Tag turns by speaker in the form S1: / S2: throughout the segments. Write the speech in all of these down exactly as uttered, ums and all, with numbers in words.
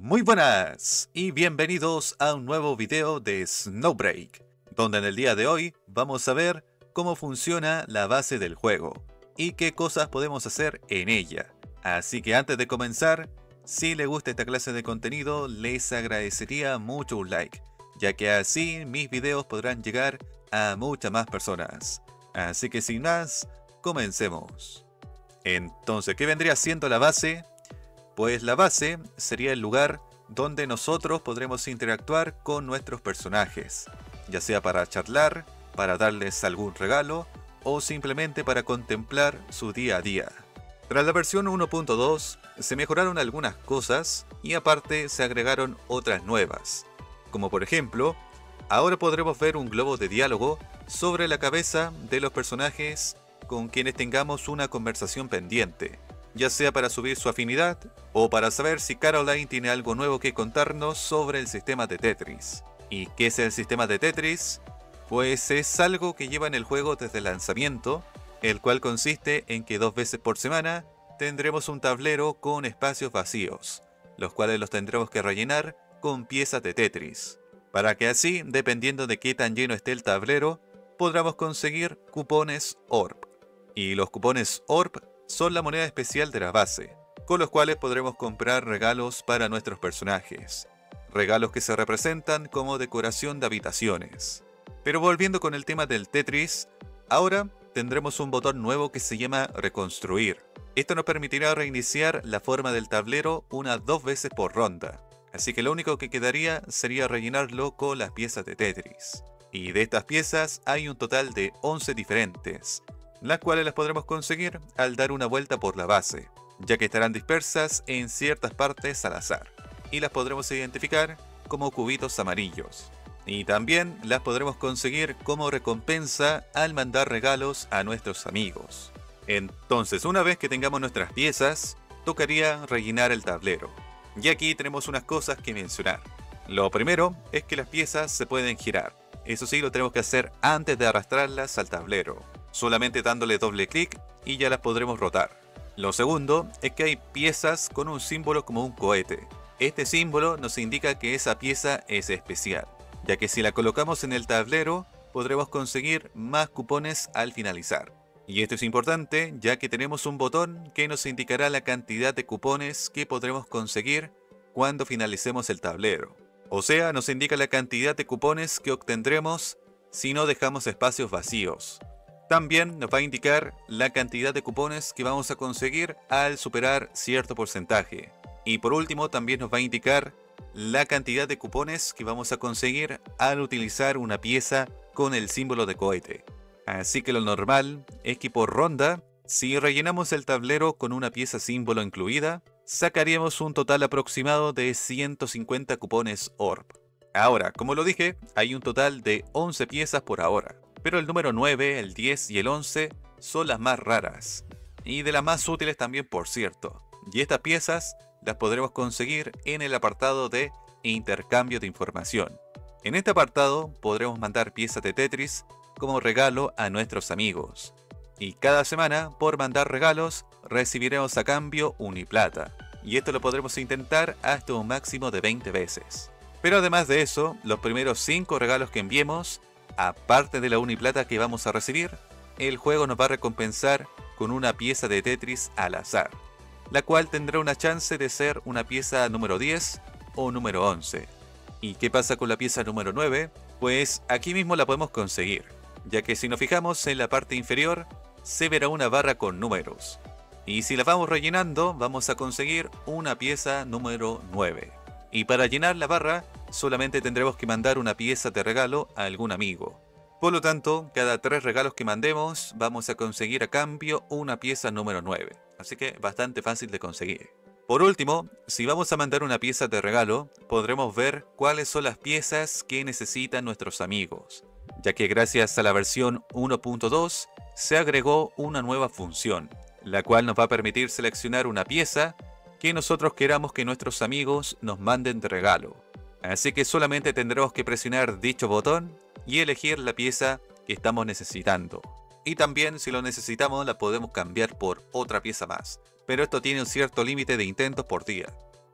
S1: Muy buenas y bienvenidos a un nuevo video de Snowbreak, donde en el día de hoy vamos a ver cómo funciona la base del juego y qué cosas podemos hacer en ella. Así que antes de comenzar, si les gusta esta clase de contenido, les agradecería mucho un like, ya que así mis videos podrán llegar a muchas más personas. Así que sin más, comencemos. Entonces, ¿qué vendría siendo la base? Pues la base sería el lugar donde nosotros podremos interactuar con nuestros personajes, ya sea para charlar, para darles algún regalo o simplemente para contemplar su día a día. Tras la versión uno punto dos se mejoraron algunas cosas y aparte se agregaron otras nuevas, como por ejemplo, ahora podremos ver un globo de diálogo sobre la cabeza de los personajes con quienes tengamos una conversación pendiente, ya sea para subir su afinidad o para saber si Caroline tiene algo nuevo que contarnos sobre el sistema de Tetris. ¿Y qué es el sistema de Tetris? Pues es algo que lleva en el juego desde el lanzamiento, el cual consiste en que dos veces por semana tendremos un tablero con espacios vacíos, los cuales los tendremos que rellenar con piezas de Tetris, para que así, dependiendo de qué tan lleno esté el tablero, podamos conseguir cupones O R P. Y los cupones O R P son la moneda especial de la base, con los cuales podremos comprar regalos para nuestros personajes, regalos que se representan como decoración de habitaciones. Pero volviendo con el tema del Tetris, ahora tendremos un botón nuevo que se llama Reconstruir. Esto nos permitirá reiniciar la forma del tablero unas dos veces por ronda, así que lo único que quedaría sería rellenarlo con las piezas de Tetris. Y de estas piezas hay un total de once diferentes, las cuales las podremos conseguir al dar una vuelta por la base, ya que estarán dispersas en ciertas partes al azar, y las podremos identificar como cubitos amarillos. Y también las podremos conseguir como recompensa al mandar regalos a nuestros amigos. Entonces, una vez que tengamos nuestras piezas, tocaría rellenar el tablero. Y aquí tenemos unas cosas que mencionar. Lo primero es que las piezas se pueden girar. Eso sí, lo tenemos que hacer antes de arrastrarlas al tablero, solamente dándole doble clic y ya las podremos rotar. Lo segundo es que hay piezas con un símbolo como un cohete. Este símbolo nos indica que esa pieza es especial, ya que si la colocamos en el tablero podremos conseguir más cupones al finalizar. Y esto es importante ya que tenemos un botón que nos indicará la cantidad de cupones que podremos conseguir cuando finalicemos el tablero. O sea, nos indica la cantidad de cupones que obtendremos si no dejamos espacios vacíos. También nos va a indicar la cantidad de cupones que vamos a conseguir al superar cierto porcentaje. Y por último también nos va a indicar la cantidad de cupones que vamos a conseguir al utilizar una pieza con el símbolo de cohete. Así que lo normal es que por ronda, si rellenamos el tablero con una pieza símbolo incluida, sacaríamos un total aproximado de ciento cincuenta cupones O R P. Ahora, como lo dije, hay un total de once piezas por ahora, pero el número nueve, el diez y el once son las más raras, y de las más útiles también, por cierto. Y estas piezas las podremos conseguir en el apartado de intercambio de información. En este apartado podremos mandar piezas de Tetris como regalo a nuestros amigos. Y cada semana, por mandar regalos, recibiremos a cambio Uniplata. Y esto lo podremos intentar hasta un máximo de veinte veces. Pero además de eso, los primeros cinco regalos que enviemos, aparte de la Uniplata que vamos a recibir, el juego nos va a recompensar con una pieza de Tetris al azar, la cual tendrá una chance de ser una pieza número diez o número once. ¿Y qué pasa con la pieza número nueve? Pues aquí mismo la podemos conseguir, ya que si nos fijamos en la parte inferior, se verá una barra con números. Y si la vamos rellenando, vamos a conseguir una pieza número nueve. Y para llenar la barra, solamente tendremos que mandar una pieza de regalo a algún amigo. Por lo tanto, cada tres regalos que mandemos, vamos a conseguir a cambio una pieza número nueve. Así que bastante fácil de conseguir. Por último, si vamos a mandar una pieza de regalo, podremos ver cuáles son las piezas que necesitan nuestros amigos, ya que gracias a la versión uno punto dos se agregó una nueva función, la cual nos va a permitir seleccionar una pieza que nosotros queramos que nuestros amigos nos manden de regalo. Así que solamente tendremos que presionar dicho botón y elegir la pieza que estamos necesitando. Y también, si lo necesitamos, la podemos cambiar por otra pieza más, pero esto tiene un cierto límite de intentos por día.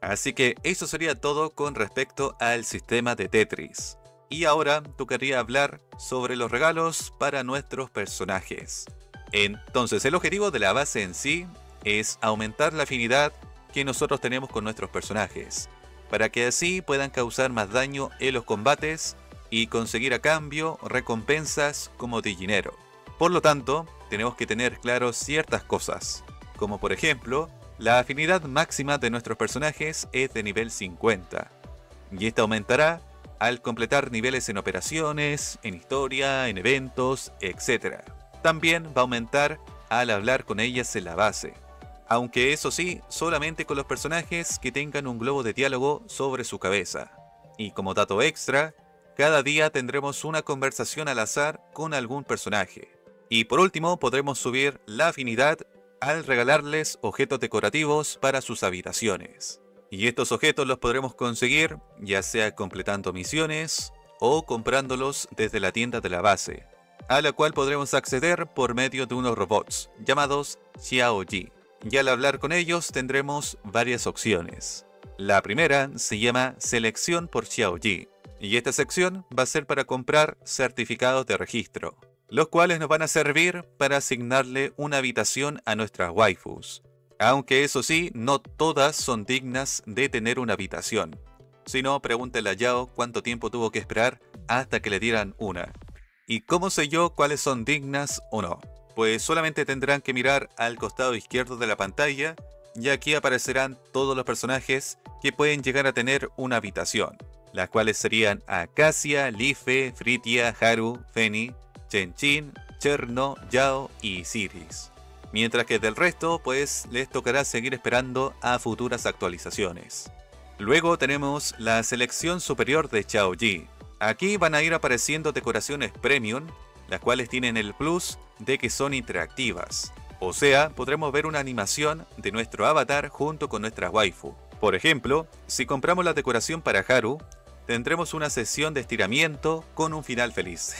S1: Así que eso sería todo con respecto al sistema de Tetris. Y ahora tocaría hablar sobre los regalos para nuestros personajes. Entonces, el objetivo de la base en sí es aumentar la afinidad que nosotros tenemos con nuestros personajes, para que así puedan causar más daño en los combates y conseguir a cambio recompensas como dinero. Por lo tanto, tenemos que tener claro ciertas cosas, como por ejemplo, la afinidad máxima de nuestros personajes es de nivel cincuenta, y esta aumentará al completar niveles en operaciones, en historia, en eventos, etcétera. También va a aumentar al hablar con ellas en la base, aunque eso sí, solamente con los personajes que tengan un globo de diálogo sobre su cabeza. Y como dato extra, cada día tendremos una conversación al azar con algún personaje. Y por último, podremos subir la afinidad al regalarles objetos decorativos para sus habitaciones. Y estos objetos los podremos conseguir ya sea completando misiones o comprándolos desde la tienda de la base, a la cual podremos acceder por medio de unos robots llamados Xiaoji. Y al hablar con ellos tendremos varias opciones. La primera se llama Selección por Xiaoji, y esta sección va a ser para comprar certificados de registro, los cuales nos van a servir para asignarle una habitación a nuestras waifus. Aunque eso sí, no todas son dignas de tener una habitación. Si no, pregúntale a Yao cuánto tiempo tuvo que esperar hasta que le dieran una. ¿Y cómo sé yo cuáles son dignas o no? Pues solamente tendrán que mirar al costado izquierdo de la pantalla y aquí aparecerán todos los personajes que pueden llegar a tener una habitación, las cuales serían Acacia, Life, Fritia, Haru, Feni, Chen-Chin, Cherno, Yao y Siris. Mientras que del resto, pues les tocará seguir esperando a futuras actualizaciones. Luego tenemos la selección superior de Xiaoji. Aquí van a ir apareciendo decoraciones premium, las cuales tienen el plus de que son interactivas. O sea, podremos ver una animación de nuestro avatar junto con nuestra waifu. Por ejemplo, si compramos la decoración para Haru, tendremos una sesión de estiramiento con un final feliz.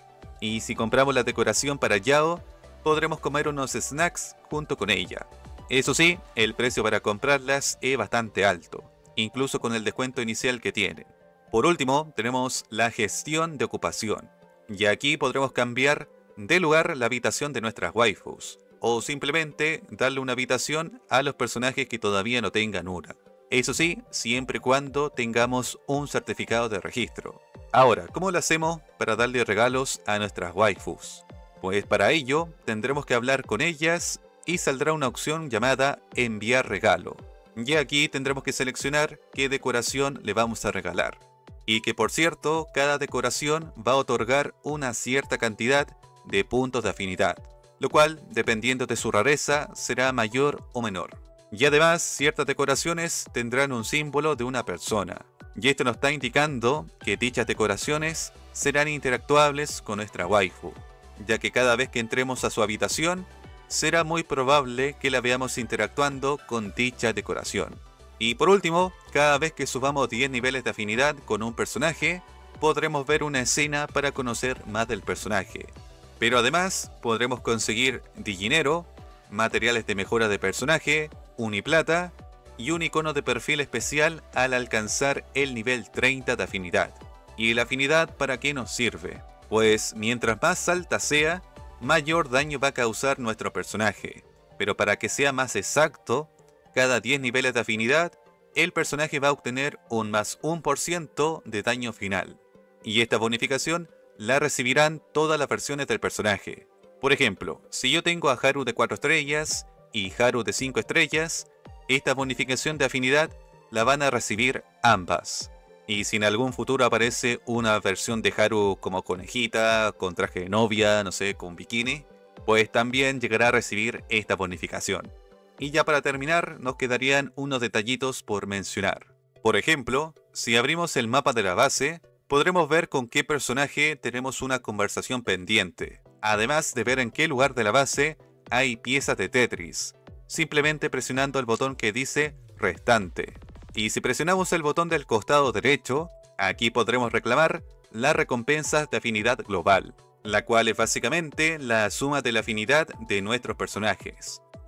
S1: Y si compramos la decoración para Yao, podremos comer unos snacks junto con ella. Eso sí, el precio para comprarlas es bastante alto, incluso con el descuento inicial que tienen. Por último, tenemos la gestión de ocupación, y aquí podremos cambiar de lugar la habitación de nuestras waifus, o simplemente darle una habitación a los personajes que todavía no tengan una. Eso sí, siempre y cuando tengamos un certificado de registro. Ahora, ¿cómo lo hacemos para darle regalos a nuestras waifus? Pues para ello tendremos que hablar con ellas y saldrá una opción llamada enviar regalo. Y aquí tendremos que seleccionar qué decoración le vamos a regalar. Y que por cierto, cada decoración va a otorgar una cierta cantidad de puntos de afinidad, lo cual, dependiendo de su rareza, será mayor o menor. Y además, ciertas decoraciones tendrán un símbolo de una persona. Y esto nos está indicando que dichas decoraciones serán interactuables con nuestra waifu, ya que cada vez que entremos a su habitación, será muy probable que la veamos interactuando con dicha decoración. Y por último, cada vez que subamos diez niveles de afinidad con un personaje, podremos ver una escena para conocer más del personaje. Pero además, podremos conseguir dinero, materiales de mejora de personaje, uniplata y un icono de perfil especial al alcanzar el nivel treinta de afinidad. ¿Y la afinidad para qué nos sirve? Pues mientras más alta sea, mayor daño va a causar nuestro personaje. Pero para que sea más exacto, cada diez niveles de afinidad, el personaje va a obtener un más uno por ciento de daño final. Y esta bonificación la recibirán todas las versiones del personaje. Por ejemplo, si yo tengo a Haru de cuatro estrellas y Haru de cinco estrellas, esta bonificación de afinidad la van a recibir ambas. Y si en algún futuro aparece una versión de Haru como conejita, con traje de novia, no sé, con bikini, pues también llegará a recibir esta bonificación. Y ya para terminar, nos quedarían unos detallitos por mencionar. Por ejemplo, si abrimos el mapa de la base, podremos ver con qué personaje tenemos una conversación pendiente, además de ver en qué lugar de la base hay piezas de Tetris, simplemente presionando el botón que dice Restante. Y si presionamos el botón del costado derecho, aquí podremos reclamar las recompensas de afinidad global, la cual es básicamente la suma de la afinidad de nuestros personajes.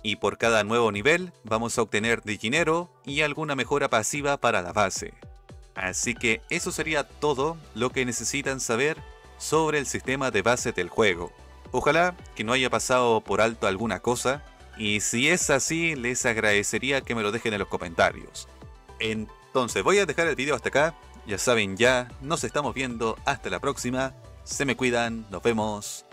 S1: Y por cada nuevo nivel vamos a obtener dinero y alguna mejora pasiva para la base. Así que eso sería todo lo que necesitan saber sobre el sistema de base del juego. Ojalá que no haya pasado por alto alguna cosa, y si es así les agradecería que me lo dejen en los comentarios. Entonces voy a dejar el video hasta acá, ya saben ya, nos estamos viendo hasta la próxima, se me cuidan, nos vemos.